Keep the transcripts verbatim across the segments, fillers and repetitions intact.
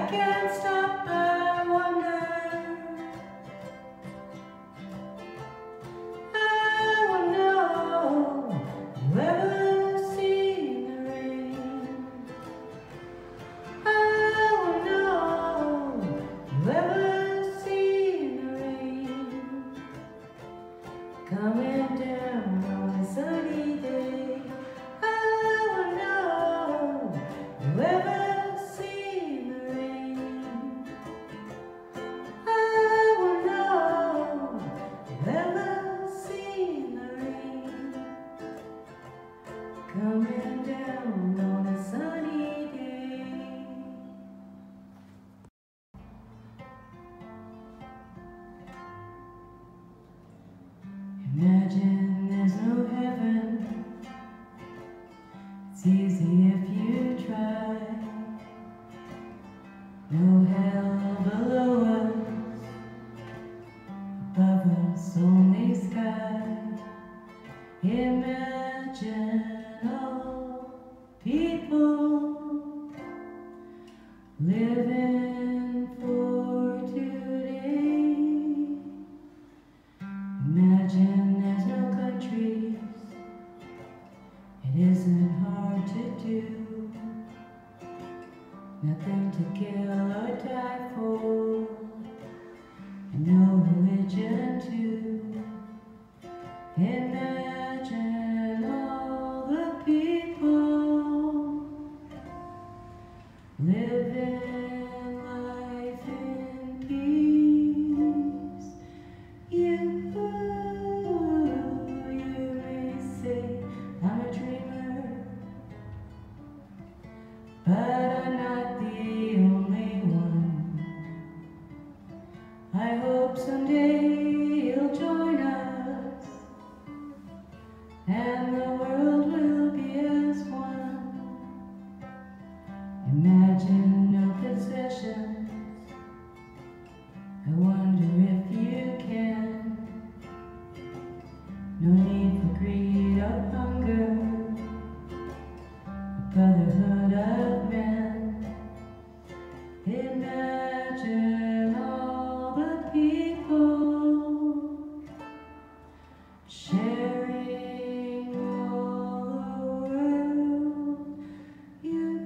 can't stop, I wonder. I wonder, you ever seen the rain? I wonder, you ever seen the rain coming down on a sunny day? I wonder, you ever coming down on a sunny day? Imagine there's no heaven. It's easy if you try. No hell below us, above us only sky. Imagine people living for today. Imagine there's no countries. It isn't hard to do. Nothing to kill or die for, and no religion too. Imagine all the people living life in peace. You, you may say I'm a dreamer, but I'm not the only one. I hope someday you'll join us, and the world will be as one. Imagine no possessions. I wonder if you can. No need for greed or hunger, a brotherhood of men. Imagine all the people sharing all the world. You,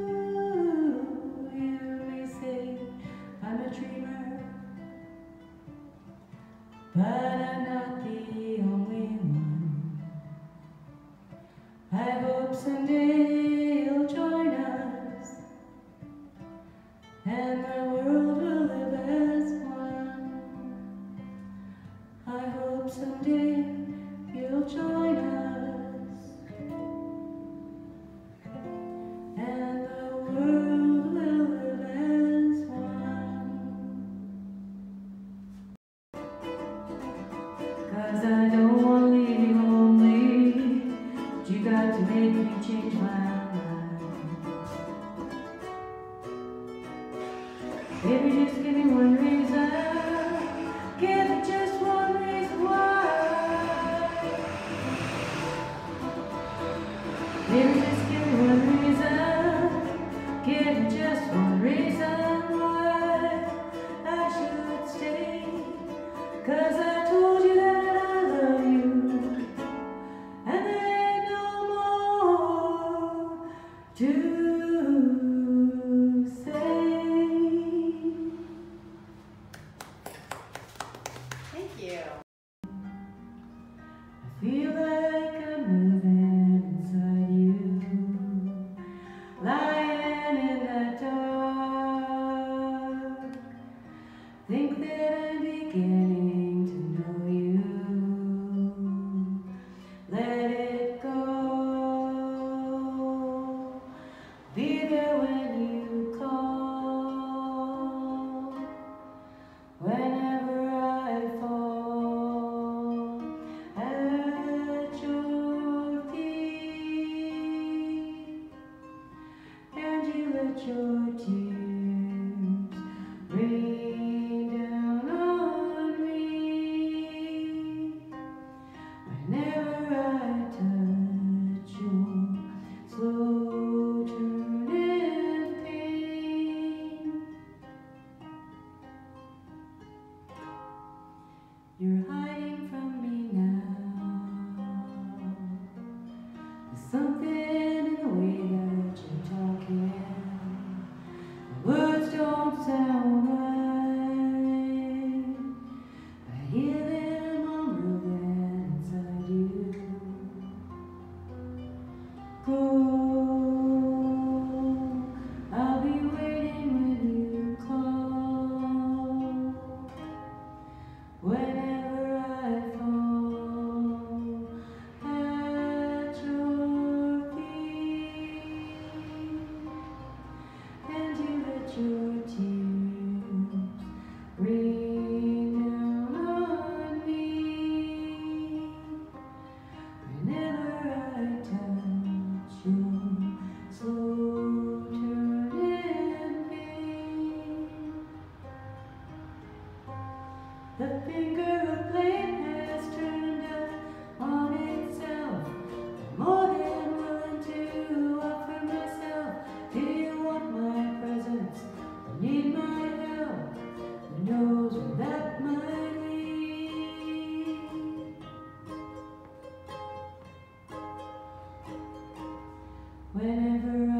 you may say I'm a dreamer, but I'm not the only one. I hope someday you'll join us, and the world will live as one. I hope someday you'll join us, and the world will live as one. 'Cause I don't want to leave you lonely, but you got to make me change my mind. Baby, just give me one reason, give me just one reason why. Baby, just give me one reason, give me just one reason why I should stay. 'Cause I told you that I love you, and there ain't no more to I feel like I'm moving inside you, lying in the dark. Think that I'm beginning to know you. Let it go. Be there when you call. Whenever I fall at Whenever